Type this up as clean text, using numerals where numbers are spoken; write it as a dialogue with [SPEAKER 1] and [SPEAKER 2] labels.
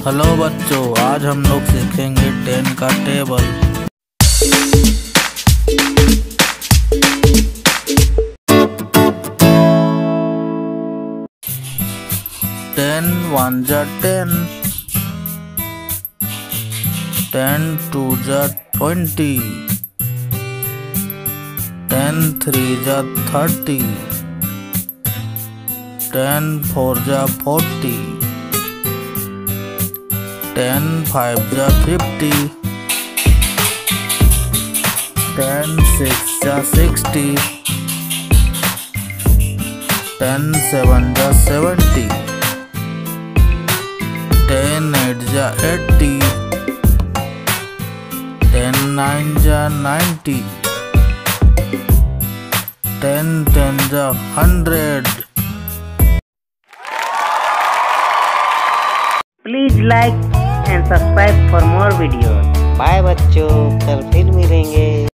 [SPEAKER 1] Hello बच्चों, आज हम लोग सीखेंगे 10 का टेबल। 10 1 जा 10, 10 2 जा 20, 10 3 जा 30, 10 4 जा 40, 10 5 जा 50, 10 6 जा 60, 10 7 जा 70, 10 8 जा 80, 10 9 जा 90, 10 10 जा 100।
[SPEAKER 2] Please like and subscribe for more videos.
[SPEAKER 3] Bye बच्चों, कल फिर मिलेंगे।